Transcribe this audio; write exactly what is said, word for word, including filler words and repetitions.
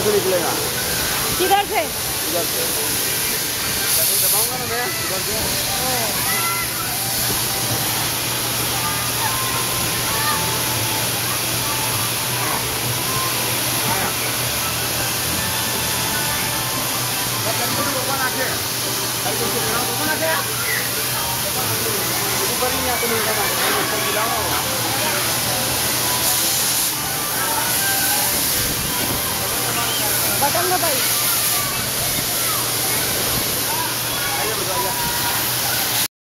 से निकलेगा। किधर से? इधर से जैसे दबाऊंगा ना मैं इधर से। बटन दबाई।